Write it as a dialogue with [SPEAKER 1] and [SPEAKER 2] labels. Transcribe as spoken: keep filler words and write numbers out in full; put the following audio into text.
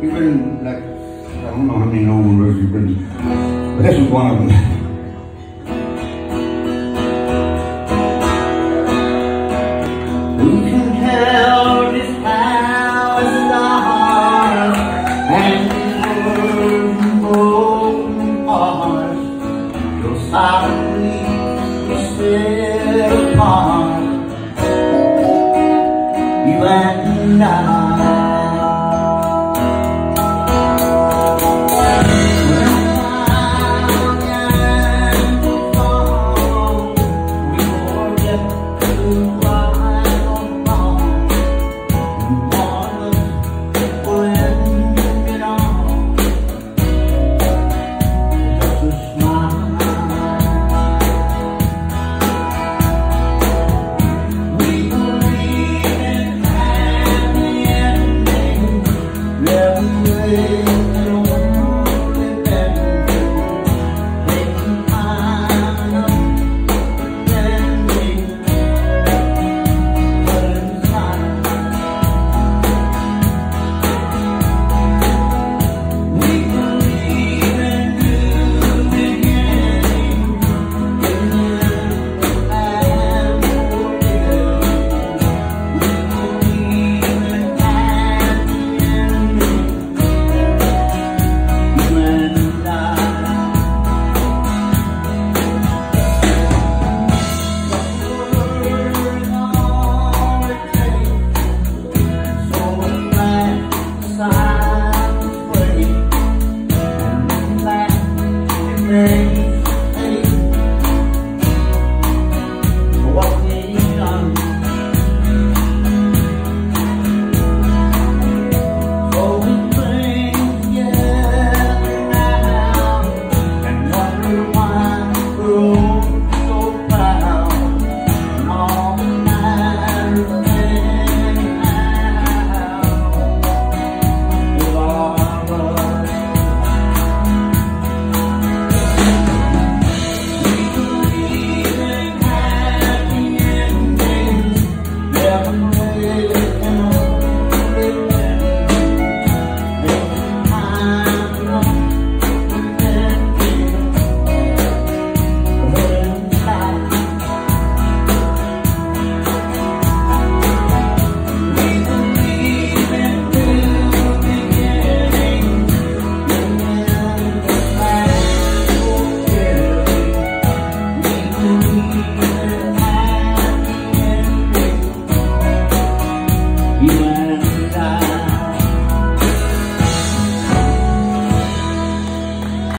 [SPEAKER 1] You've been like, I don't know how many normal words you've been, but this was one of them. Who can tell just how it starts, and these broken hearts, you'll silently be set apart, you and I. Yeah.